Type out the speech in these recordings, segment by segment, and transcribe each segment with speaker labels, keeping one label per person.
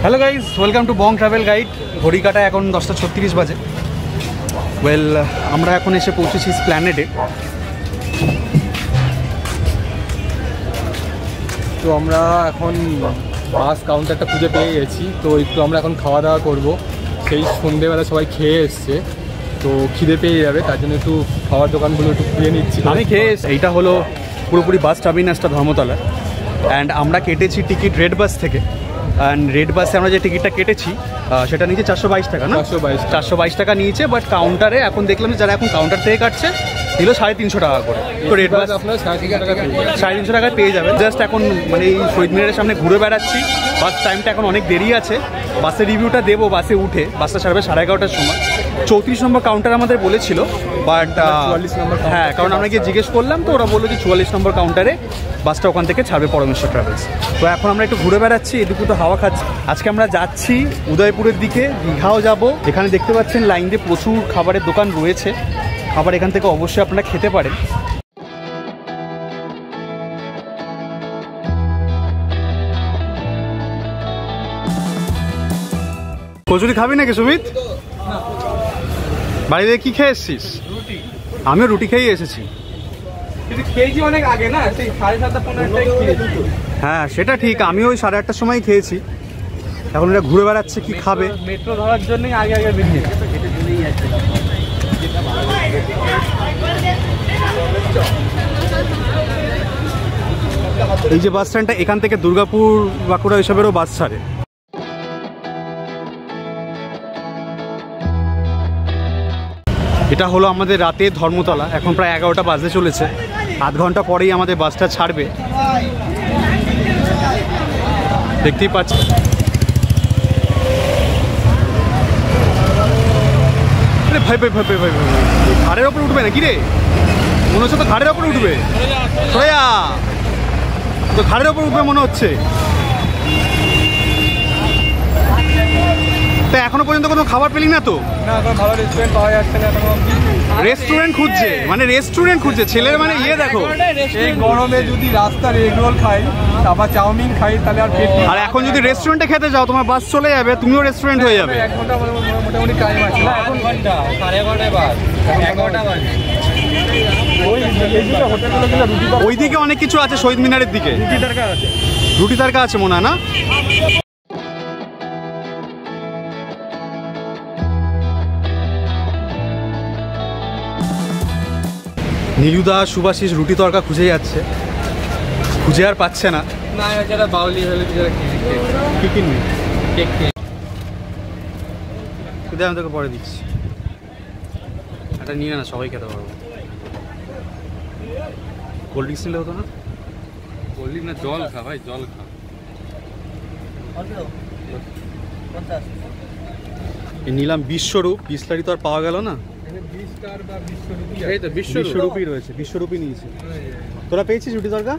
Speaker 1: Hello guys, welcome to bong travel guide. ঘড়ি কাটা এখন 10:36 বাজে। ওয়েল, আমরা এখন এসে পৌঁছেছি স্প্ল্যানেডে।
Speaker 2: তো আমরা এখন বাস কাউন্টারটা খুঁজে পেয়ে গেছি, তো একটু আমরা এখন খাওয়া দাওয়া করবো। সেই সন্ধ্যেবেলা সবাই খেয়ে এসছে, তো খিদে পেয়ে যাবে, তার জন্য একটু খাওয়ার দোকানগুলো একটু খুঁজে নিচ্ছি।
Speaker 1: আমি খেয়ে এইটা হলো পুরোপুরি বাস টার্মিনাসটা ধর্মতলা। অ্যান্ড আমরা কেটেছি টিকিট রেড বাস থেকে। অ্যান্ড রেড বাসে আমরা যে টিকিটটা কেটেছি সেটা নিয়েছে 422 টাকা না? 422 টাকা নিয়েছে। বাট কাউন্টারে এখন দেখলাম যে যারা এখন কাউন্টার থেকে কাটছে দিল 350 টাকা করে। তো রেড বাস
Speaker 2: আপনার
Speaker 1: 350 টাকায় পেয়ে যাবেন। জাস্ট এখন মানে এই শহীদ মিনারের সামনে ঘুরে বেড়াচ্ছি। বাস টাইমটা এখন অনেক দেরি আছে। বাসের রিভিউটা দেবো বাসে উঠে। বাসটা ছাড়বে 11:30টার সময়। 34 নম্বর কাউন্টার আমাদের বলেছিল, বাট
Speaker 2: 44 নম্বর।
Speaker 1: হ্যাঁ, কারণ আমরা গিয়ে জিজ্ঞেস করলাম, তো ওরা বললো যে 44 নম্বর কাউন্টারে বাসটা ওখান থেকে ছাড়বে পরমেশ্বর ট্রাভেলস। তো এখন আমরা একটু ঘুরে বেড়াচ্ছি, এদিকে তো হাওয়া খাচ্ছি। আজকে আমরা যাচ্ছি উদয়পুরের দিকে, দীঘাও যাব। এখানে দেখতে পাচ্ছেন লাইন দিয়ে প্রচুর খাবারের দোকান রয়েছে। খাবার এখান থেকে অবশ্যই আপনারা খেতে পারেন। কচুরি খাবি নাকি সুমিত? বাড়িতে কি খেয়ে এসছিস?
Speaker 2: রুটি।
Speaker 1: আমিও রুটি খেয়েই এসেছি।
Speaker 2: কিন্তু খেয়েছি অনেক আগে না, সেই 7:30-8
Speaker 1: হ্যাঁ, সেটা ঠিক। আমিও ওই 8:30টার সময় খেয়েছি। এখন এরা ঘুরে বেড়াচ্ছে, কি খাবে।
Speaker 2: মেট্রো ধরার জন্যই আগে আগে বেরিয়ে।
Speaker 1: এই যে বাস স্ট্যান্ডটা, এখান থেকে দুর্গাপুর বাঁকুড়া এসবেরও বাস ছাড়ে। এটা হলো আমাদের রাতে ধর্মতলা। এখন প্রায় 11টা বাজতে চলেছে। আধ ঘন্টা পরেই আমাদের বাসটা ছাড়বে, দেখতেই পাচ্ছি। ভাই ভাই ভাই ভাই ভাই ভাই, ঘাড়ের ওপর উঠবে নাকি রে? মনে হচ্ছে তো ঘাড়ের ওপর উঠবে। তো ঘাড়ের ওপর উঠবে মনে হচ্ছে। তো এখনো পর্যন্ত কোনো খাবার পেলি না তো?
Speaker 2: না, এখন ভালো রেস্টুরেন্ট পাওয়া যাচ্ছে না এখন অবধি।
Speaker 1: রেস্টুরেন্ট খুঁজছে, মানে রেস্টুরেন্ট খুঁজছে ছেলের, মানে ইয়ে দেখো।
Speaker 2: এই গরমে যদি রাস্তার এগ রোল খাই, তারপর চাউমিন খাই, তাহলে আর পেট।
Speaker 1: আর এখন যদি রেস্টুরেন্টে খেতে যাও, তোমার বাস চলে যাবে, তুমিও রেস্টুরেন্ট হয়ে যাবে।
Speaker 2: 1 ঘন্টা মোটামুটি টাইম আছে। না, এখন ঘন্টা 11:30 বাজ, 11টা বাজে।
Speaker 1: ওইদিকে অনেক কিছু আছে, শহীদ মিনারের দিকে রুটি তারকা আছে মনে হয় না? নীলুদা সুভাষিস রুটি তরকা খুঁজে যাচ্ছে, খুঁজে আর পাচ্ছে না।
Speaker 2: না, যারা বাউলি হলে যারা
Speaker 1: কি কিনবি?
Speaker 2: কেক।
Speaker 1: আমি তোকে পরে দিচ্ছি। এটা নিয়ে না, সবাই খেতে পারবো। কোল্ড ড্রিঙ্কস নিলে হতো না?
Speaker 2: কোল্ড ড্রিঙ্ক না, জল খা ভাই, জল খা।
Speaker 1: নিলাম বিশ্বরূপ। বিসলারি তো আর পাওয়া গেল না। বিশ্বরূপই রয়েছে, বিশ্বরূপই নিয়েছি। তোরা পেয়েছিস রুটি তরকা?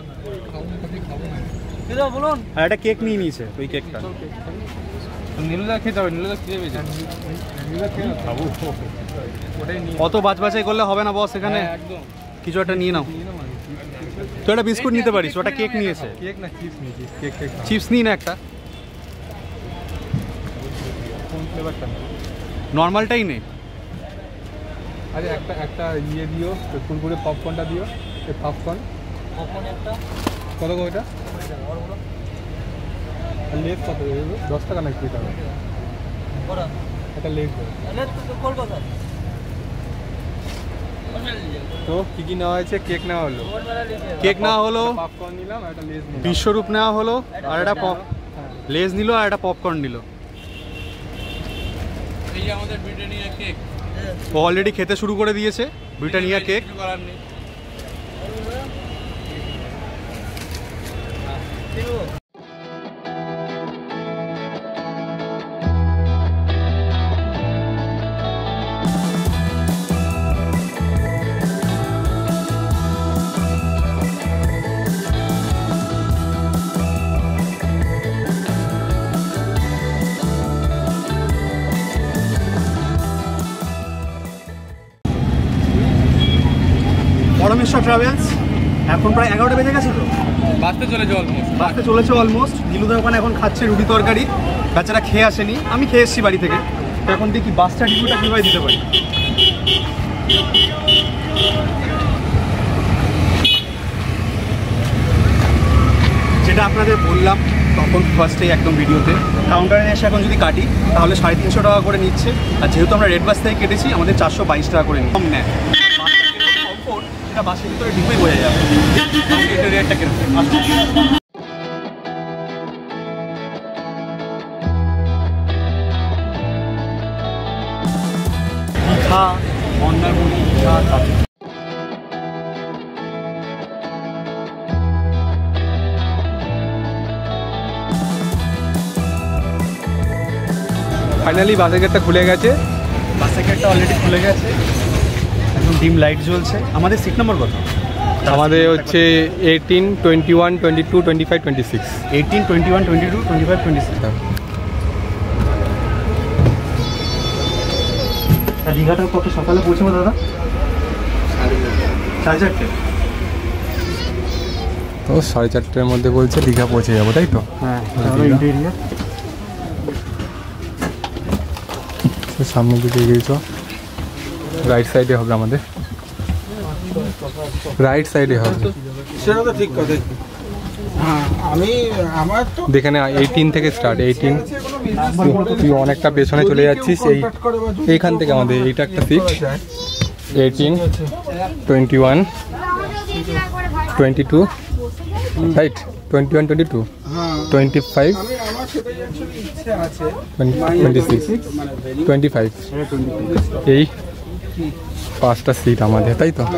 Speaker 1: আর একটা কেক নিয়ে নিয়েছে, ওই কেকটা।
Speaker 2: নীলুদা খেতে হবে, নীলুদা খেয়ে খাবো।
Speaker 1: অত বাছবাছাই করলে হবে না বস, এখানে কিছু একটা নিয়ে নাও। তো একটা বিস্কুট নিতে পারিস, ওটা কেক নিয়েছে।
Speaker 2: কেক না, চিপস নিয়েছিস? কেক
Speaker 1: চিপস নিই না একটা,
Speaker 2: কোন ফ্লেভারটা?
Speaker 1: নর্মালটাই নে।
Speaker 2: আরে একটা ইয়ে দিও, কুরকুরে পপকর্নটা দিও। এই পপকর্ন একটা কত গো? এটা লেগ কত? 10 টাকা নাকি? একটা লেগ তো কি কি নেওয়া হয়েছে? কেক নেওয়া হলো, পপকর্ন নিলাম, আর একটা লেজ নিলাম।
Speaker 1: বিশ্বরূপ নেওয়া হলো, আর একটা লেজ নিল, আর একটা পপকর্ন নিল।
Speaker 2: এই আমাদের ব্রিটানিয়া কেক।
Speaker 1: ও অলরেডি খেতে শুরু করে দিয়েছে ব্রিটানিয়া কেক। পরমেশ্বর ট্রাভেলস। এখন প্রায় 11টা বেজে গেছে তো। বাসতে চলেছে অলমোস্ট। নীলুদা ওখানে এখন খাচ্ছে রুটি তরকারি, বাচ্চারা খেয়ে আসেনি, আমি খেয়ে এসেছি বাড়ি থেকে। তো এখন দেখি বাসটা রিভিউটা কীভাবে দিতে পারি। যেটা আপনাদের বললাম তখন ফার্স্টেই একদম ভিডিওতে, কাউন্টারে এসে এখন যদি কাটি তাহলে 350 টাকা করে নিচ্ছে। আর যেহেতু আমরা রেড বাস থেকে কেটেছি আমাদের 422 টাকা করে কম নেয়। কমফোর্ট সেটা বাসের ভিতরে ঢুকেই বোঝা যাবে রেটটা কিরকম। দীঘা, মন্দারমণি, দীঘা,
Speaker 2: ফাইনালি বাসের গেটটা খুলে গেছে।
Speaker 1: বাসের গেটটা অলরেডি খুলে গেছে, একদম ডিম লাইট জ্বলছে। আমাদের সিট নম্বর কত?
Speaker 2: আমাদের হচ্ছে 18, 21, 22, 25, 26।
Speaker 1: 18, 21, 22, 25, 26। দীঘাটা কত সকালে পৌঁছাবো দাদা? 4:30।
Speaker 2: তো 4:30-এর মধ্যে বলছে দীঘা পৌঁছে যাবো, তাই তো?
Speaker 1: হ্যাঁ,
Speaker 2: সামনের দিকে এগিয়েছ, রাইট সাইডে হবে আমাদের, রাইট সাইডে হবে।
Speaker 3: সেটা তো ঠিক কথা। হ্যাঁ, আমি আমার তো
Speaker 2: যেখানে 18 থেকে স্টার্ট। 18 তুই অনেকটা পেছনে চলে যাচ্ছিস, এইখান থেকে আমাদের এইটা একটা সিট। 18, 21, 22, রাইট? 21, 22, 25, 26, 25, এই 5টা সিট আমাদের, তাই তো?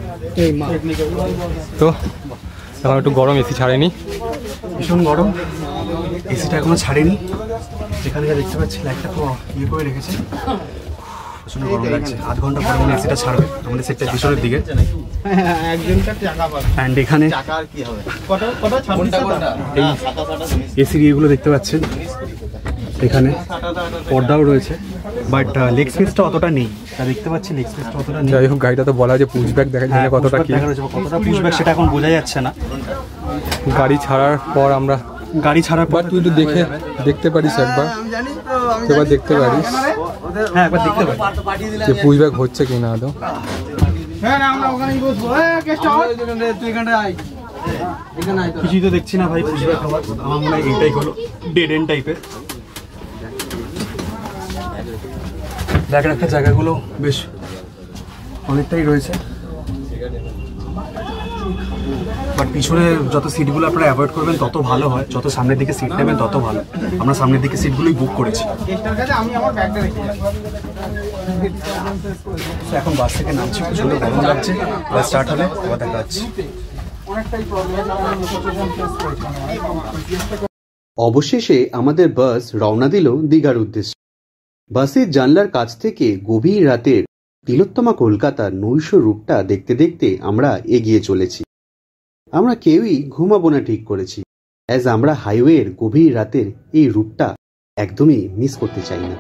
Speaker 2: তো এখন একটু গরম, এসি ছাড়েনি,
Speaker 1: ভীষণ গরম, এসিটা এখনো ছাড়েনি। এখানে যা দেখতে পাচ্ছি লাইটটা খুব ইয়ে করে রেখেছে, প্রচন্ড গরম লাগছে। আধ ঘন্টা পরে মানে এসিটা ছাড়বে আমাদের সেটটা পিছনের দিকে। অ্যান্ড এখানে এই এসির ইয়েগুলো দেখতে পাচ্ছেন, এখানে পর্দাও রয়েছে, বাট লেগ স্পেসটা অতটা নেই। দেখতে পাচ্ছি লেগ স্পেসটা অতটা নেই।
Speaker 2: যাই হোক, গাড়িটা তো বলা যে পুশব্যাক দেখা যায়, কতটা কি
Speaker 1: কতটা পুশব্যাক সেটা এখন বোঝা যাচ্ছে না।
Speaker 2: গাড়ি ছাড়ার পর আমরা
Speaker 1: গাড়ি ছাড়ার পর
Speaker 2: তুই একটু দেখতে পারিস একবার, এবার দেখতে পারিস।
Speaker 1: হ্যাঁ, একবার দেখতে পারি
Speaker 2: যে পুশব্যাক হচ্ছে কি না। আদৌ
Speaker 1: কিছুই তো দেখছি না ভাই পুশব্যাক হওয়ার। আমার মনে হয় এইটাই হলো ডেড এন্ড টাইপের। দেখা রাখার জায়গাগুলো বেশ অনেকটাই রয়েছে, বাট পিছনে যত সিটগুলো আপনারা অ্যাভয়েড করবেন তত ভালো হয়। যত সামনের দিকে সিট নেবেন তত ভালো। আমরা সামনের দিকে সিটগুলোই বুক করেছি। এখন বাস থেকে নামছি, প্রচন্ড গরম লাগছে। বাস স্টার্ট হলে আবার দেখা যাচ্ছে।
Speaker 4: অবশেষে আমাদের বাস রওনা দিল দীঘার উদ্দেশ্যে। বাসের জানলার কাছ থেকে গভীর রাতের তিলোত্তমা কলকাতার নৈশ রূপটা দেখতে দেখতে আমরা এগিয়ে চলেছি। আমরা কেউই ঘুমাবো না ঠিক করেছি, অ্যাজ আমরা হাইওয়ের গভীর রাতের এই রূপটা একদমই মিস করতে চাই না।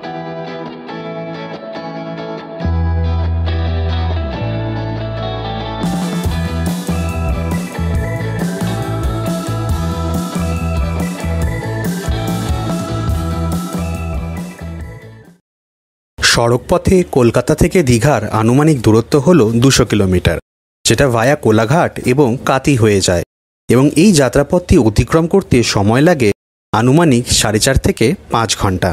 Speaker 1: সড়কপথে কলকাতা থেকে দীঘার আনুমানিক দূরত্ব হল 200 কিলোমিটার, যেটা ভায়া কোলাঘাট এবং কাতি হয়ে যায়, এবং এই যাত্রাপথটি অতিক্রম করতে সময় লাগে আনুমানিক 4.5 থেকে 5 ঘন্টা।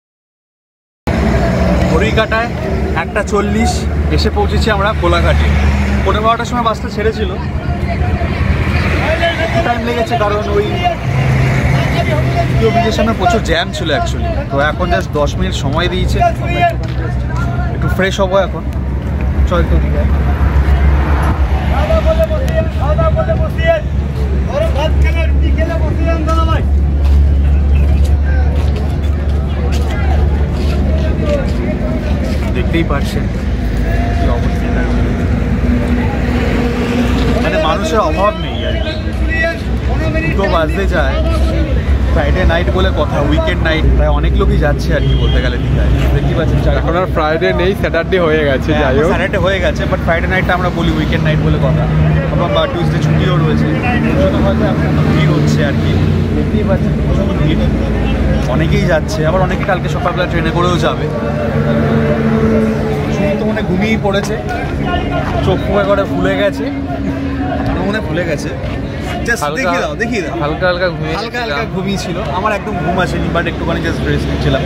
Speaker 1: ঘড়ির কাঁটায় 1:40 এসে পৌঁছেছি আমরা কোলাঘাটে। 12:15টার সময় বাসটা ছেড়েছিল, টাইম লেগেছে কারণ ওই ব্রিজের সামনে প্রচুর জ্যাম ছিল অ্যাকচুয়ালি। তো এখন জাস্ট 10 মিনিট সময় দিয়েছে, একটু ফ্রেশ হবো এখন। চল তো দীঘায়। দেখতেই পাচ্ছেন কি অবস্থা, মানে মানুষের অভাব নেই আর কি। দুটো বাজতে যায় ফ্রাইডে নাইট বলে কথা, উইকেন্ড নাইট, তাই অনেক লোকই যাচ্ছে আর কি বলতে গেলে দীঘায়। দেখতে পাচ্ছেন
Speaker 2: এখন আর ফ্রাইডে নেই, স্যাটারডে হয়ে গেছে। যাই হোক,
Speaker 1: স্যাটারডে হয়ে গেছে, বাট ফ্রাইডে নাইটটা আমরা বলি উইকেন্ড নাইট বলে কথা। বা টিউসডে ছুটিও রয়েছে, জন্য হয়তো এখন ভিড় হচ্ছে আর কি। দেখতেই পাচ্ছেন প্রচুর ভিড়, অনেকেই যাচ্ছে, আবার অনেকেই কালকে সকালবেলা ট্রেনে করেও যাবে। তো মনে ঘুমিয়েই পড়েছে, চোখ ফুয়ে করে ফুলে গেছে, মনে ফুলে গেছে। দেখিয়ে দাও
Speaker 2: হালকা হালকা
Speaker 1: ঘুমিয়েছিল। আমার একদম ঘুম আসেনি, বাট একটুখানি জাস্ট রেস্ট নিচ্ছিলাম।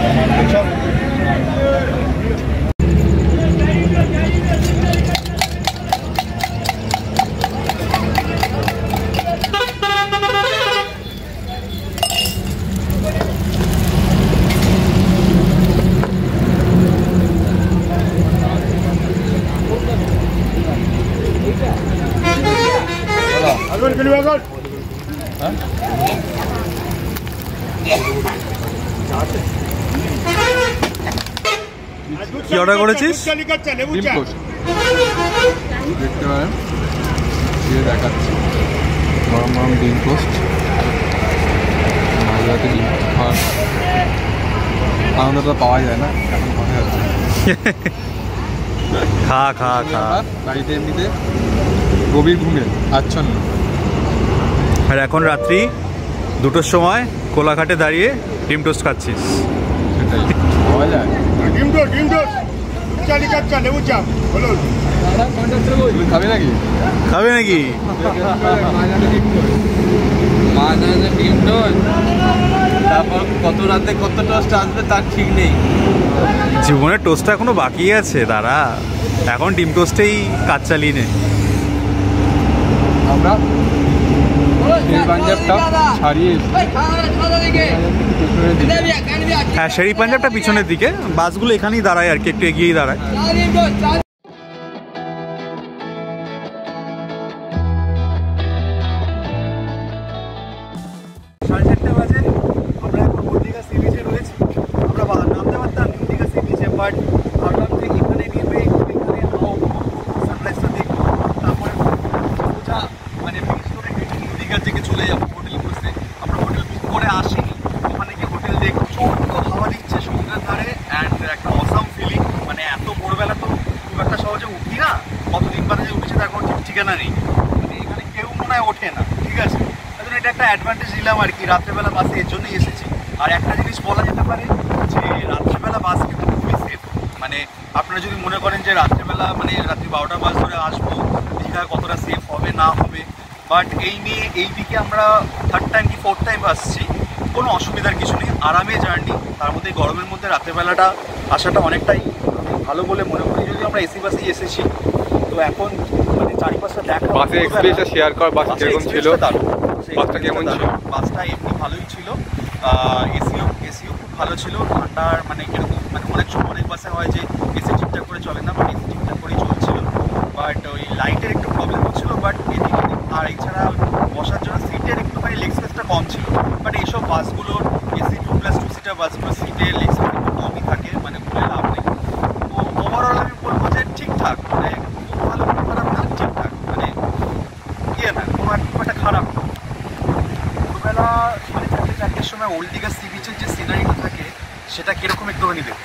Speaker 1: কি অর্ডার করেছিস?
Speaker 2: দেখতে পারেন, দেখাচ্ছি গরম গরম ডিম টোস্ট। ডিম খাওয়ার আনন্দটা পাওয়া যায় না এখন, কথা হচ্ছে
Speaker 1: খা খা খা।
Speaker 2: বাড়িতে এমনিতে গভীর ঘুমে আচ্ছন্ন,
Speaker 1: আর এখন রাত্রি 2টোর সময় কোলাঘাটে দাঁড়িয়ে ডিম টোস্ট খাচ্ছিস।
Speaker 2: সেটাই পাওয়া যায়। খাবে নাকি?
Speaker 1: খাবে নাকি?
Speaker 2: ডিম টোস্ট, তারপর কত রাতে কত টোস্ট আসবে তার ঠিক নেই।
Speaker 1: জীবনের টোস্টটা এখনো বাকি আছে, দাঁড়া, এখন ডিম টোস্টেই কাজ চালিয়ে নে।
Speaker 2: আমরা পাঞ্জাবটা ছাড়িয়ে,
Speaker 1: হ্যাঁ শেরি পাঞ্জাবটা পিছনের দিকে, বাসগুলো এখানেই দাঁড়ায় আর কি, একটু এগিয়েই দাঁড়ায়। সাড়ে 4টে বাজে, আমরা এখন দীঘা সি বিচে রয়েছি। আমরা নামতে পারতাম দীঘা সি বিচে, বাট ভাবলাম যে এখানে নেমে এখানে সানরাইজটা দেখবো, তারপরে মানে বিচ করে দীঘার দিকে চলে যাবো হোটেল বসে। আমরা হোটেল বুক করে আসিনি, ওখানে গিয়ে হোটেল দেখবো, হাওয়া দিচ্ছে সমুদ্রের ধারে, অ্যান্ড একটা অসাম ফিলিং। মানে এত ভোরবেলা তো খুব একটা সহজে উঠি না, কতদিন বাদে যে উঠেছে তার কোনো ঠিক ঠিকানা নেই, মানে এখানে কেউ মনে হয় ওঠে না, ঠিক আছে। এটা একটা অ্যাডভান্টেজ নিলাম আর কি, রাত্রেবেলা বাসে এর জন্যই এসেছি। আর একটা জিনিস বলা যেতে পারে যে রাত্রেবেলা বাস কিন্তু খুবই সেফ। মানে আপনারা যদি মনে করেন যে রাত্রেবেলা মানে রাত্রি 12টা বাস ধরে আসবো, দীঘা কতটা সেফ হবে না হবে, বাট এই নিয়ে এই দিকে আমরা 3rd টাইম কি 4th টাইম আসছি, কোনো অসুবিধার কিছু নেই, আরামে জার্নি। তার মধ্যে গরমের মধ্যে রাত্রেবেলাটা আসাটা অনেকটাই ভালো বলে মনে করি। যদি আমরা এসি বাসেই এসেছি, তো এখন মানে চারিপাশটা দেখা,
Speaker 2: বাসের এক্সপিরিয়েন্সটা শেয়ার কর। বাস কেমন ছিল? বাসটা কেমন ছিল?
Speaker 1: বাসটা এমনি ভালোই ছিল, এসিও খুব ভালো ছিল। ঠান্ডার মানে কিরকম, মানে অনেক বাসে হয় যে এসি ঠিকঠাক করে চলে না, বাট এসি ঠিকঠাক করেই চলছিল, বাট ওই লাইটের একটু প্রবলেম হচ্ছিল। বাট এদিকে আর এছাড়া বসার জন্য সিটের একটুখানি লেগ স্পেসটা কম ছিল। বাট এইসব বাসগুলোর এসি 2+2 সিটার বাসগুলোর সিটের লেগ স্পেস একটু কমই থাকে, মানে বলে লাভ নেই। তো ওভারঅল আমি বলবো যে ঠিকঠাক, মানে খুব ভালো খুব খারাপ না, ঠিকঠাক, মানে না খুব একটা খারাপ। ভোরবেলা মানে 4টের সময় ওল্ড দীঘা সি বিচের যে সিনারিটা থাকে সেটা কিরকম একটুখানি দেখো।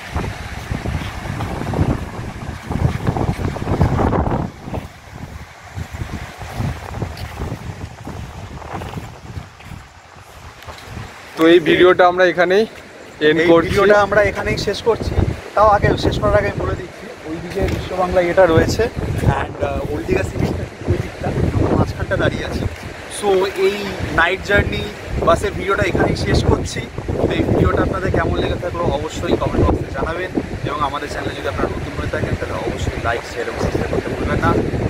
Speaker 2: তো এই ভিডিওটা আমরা এখানেই এন্ড করছি।
Speaker 1: ভিডিওটা আমরা এখানেই শেষ করছি। তাও আগে শেষ করার আগে আমি বলে দিচ্ছি, ওইদিকে বিশ্ব বাংলা এটা রয়েছে, অ্যান্ড ওল্ড দীঘা সি বিচটা ওই দিকটা, আমরা মাঝখানটা দাঁড়িয়ে আছি। সো এই নাইট জার্নি বাসের ভিডিওটা এখানেই শেষ করছি। তো এই ভিডিওটা আপনাদের কেমন লেগে থাকলো অবশ্যই কমেন্ট বক্সে জানাবেন, এবং আমাদের চ্যানেলে যদি আপনারা নতুন হয়ে থাকেন তাহলে অবশ্যই লাইক, শেয়ার এবং সাবস্ক্রাইব করতে ভুলবেন না।